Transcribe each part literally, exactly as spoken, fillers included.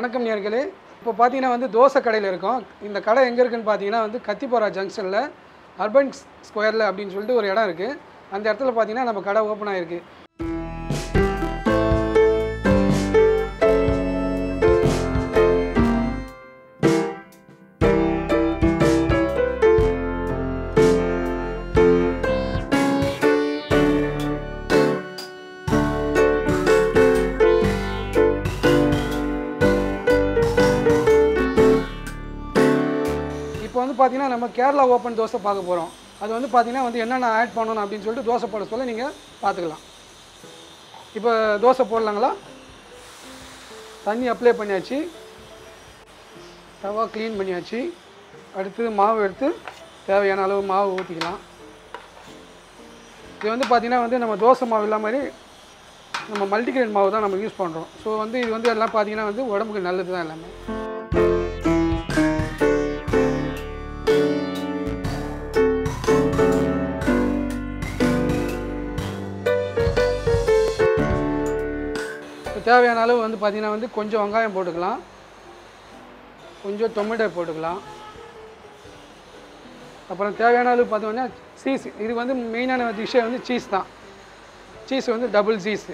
வணக்கம் நேயர்களே. இப்போ பார்த்தீங்கன்னா வந்து தோசை கடையில் இருக்கோம். இந்த கடை எங்கே இருக்குன்னு பார்த்தீங்கன்னா வந்து கத்திப்போரா ஜங்ஷனில் அர்பன் ஸ்கொயரில் அப்படின்னு சொல்லிட்டு ஒரு இடம் இருக்குது. அந்த இடத்துல பார்த்தீங்கன்னா நம்ம கடை ஓப்பன் ஆகிருக்கு. இப்போ வந்து பார்த்தீங்கன்னா நம்ம கேரளா ஓப்பன் தோசை பார்க்க போகிறோம். அது வந்து பார்த்தீங்கன்னா வந்து என்னென்ன ஆட் பண்ணணும் அப்படின்னு சொல்லிட்டு தோசை போட சொல்ல நீங்கள் பார்த்துக்கலாம். இப்போ தோசை போடலாங்களா? தண்ணி அப்ளை பண்ணியாச்சு, தவா க்ளீன் பண்ணியாச்சு. அடுத்து மாவு எடுத்து தேவையான அளவு மாவு ஊற்றிக்கலாம். இது வந்து பார்த்திங்கன்னா வந்து நம்ம தோசை மாவு இல்லாமல் மாதிரி நம்ம மல்டிகிரெயின் மாவு தான் நம்ம யூஸ் பண்ணுறோம். ஸோ வந்து இது வந்து எல்லாம் பார்த்திங்கன்னா வந்து உடம்புக்கு நல்லது தான் எல்லாமே. தேவையான அளவு வந்து பார்த்திங்கன்னா வந்து கொஞ்சம் வெங்காயம் போட்டுக்கலாம், கொஞ்சம் டொமேட்டோ போட்டுக்கலாம். அப்புறம் தேவையான அளவு பார்த்தோம்னா சீஸ். இது வந்து மெயினான டிஷ்ஷே வந்து சீஸ் தான். சீஸ் வந்து டபுள் சீஸ்.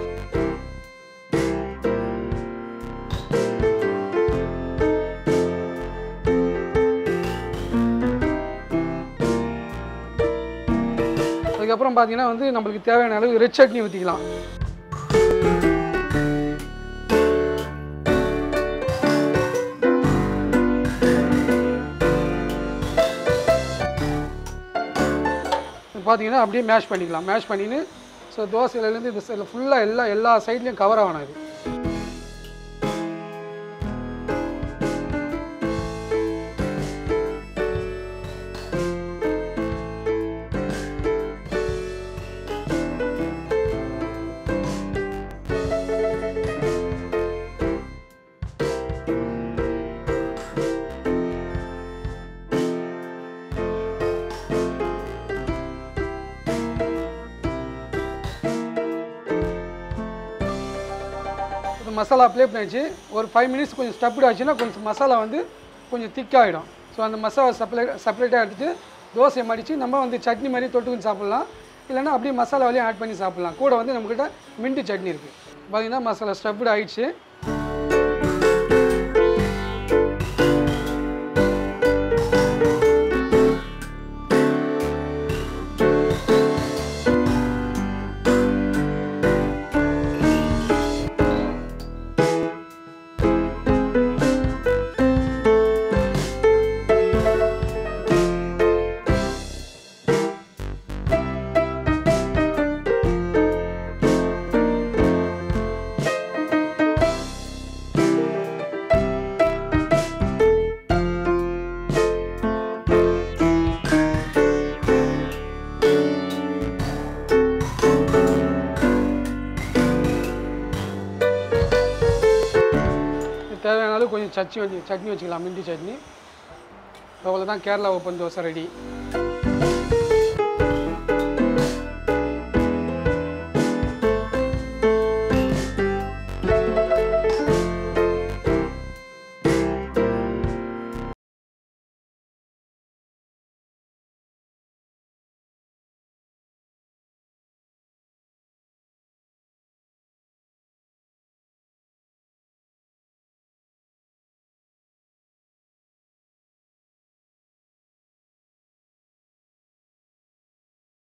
அதுக்கப்புறம் பார்த்தீங்கன்னா வந்து நம்மளுக்கு தேவையான அளவு ரெட் சட்னி ஊற்றிக்கலாம். பார்த்தீங்கன்னா அப்படியே மேஷ் பண்ணிக்கலாம். மேஷ் பண்ணின்னு ஸோ தோசையிலேருந்து இந்த சைடில் ஃபுல்லாக எல்லா எல்லா சைட்லேயும் கவர் ஆகணும். இது மசாலா அப்ளை பண்ணிச்சு. ஒரு ஃபைவ் மினிட்ஸ் கொஞ்சம் ஸ்டப்டு ஆச்சுன்னா கொஞ்சம் மசாலா வந்து கொஞ்சம் திக்காகிடும். ஸோ அந்த மசாலா செப்பரேட் செப்பரேட்டாக எடுத்துகிட்டு தோசையை மடித்து நம்ம வந்து சட்னி மாதிரி தொட்டுக்கு சாப்பிட்லாம். இல்லைன்னா அப்படியே மசாலா வரையும் ஆட் பண்ணி சாப்பிட்லாம். கூட வந்து நம்மக்கிட்ட மின்ட்டு சட்னி இருக்குது. பார்த்திங்கன்னா மசாலா ஸ்டப்டு ஆகிடுச்சு. தேவையான அளவு கொஞ்சம் சட்னி வச்சு சட்னி வச்சுக்கலாம், மின்டி சட்னி. அவ்வளோதான், கேரளா ஓப்பன் தோசை ரெடி.